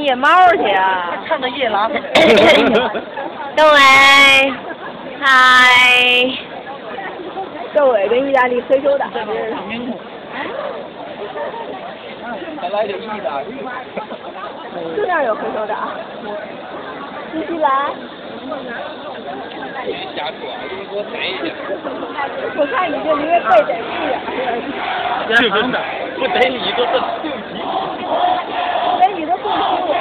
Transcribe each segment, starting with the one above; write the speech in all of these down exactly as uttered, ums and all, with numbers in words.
夜猫去啊！ 唱的夜郎。 各位，嗨。 各位跟意大利黑手党。 再来点意大利。 这样有黑手党。新西兰。 别瞎说，你给我逮一下。 我看你这因为被逮住了。 是不是？不逮你都是肚皮。 逮你都肚皮我了。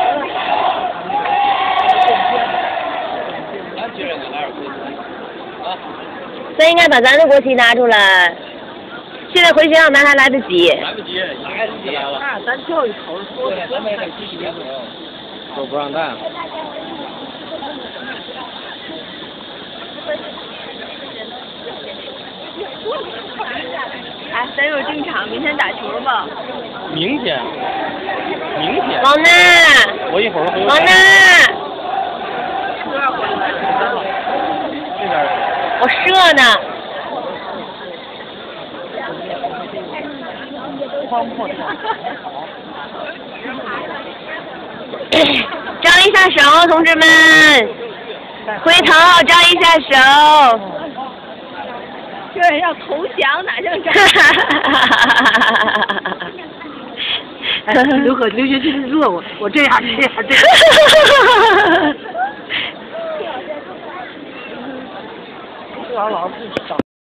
俺觉得哪儿不行啊？ 所以应该把咱的国旗拿出来。现在回学校拿还来得及。 来不及，来不及了。 啊，咱教育口说的， 咱们得继续研究。都不让带。 哎，咱有定场，明天打球吧。 明天？明天？ 王楠。 我一会儿回。 王楠。 这边。 我射呢。张一下手，同志们，回头张一下手。 这人要投降，哪像张？哎，刘可刘学军热我，我这样这样这样。 这玩意儿老是不长。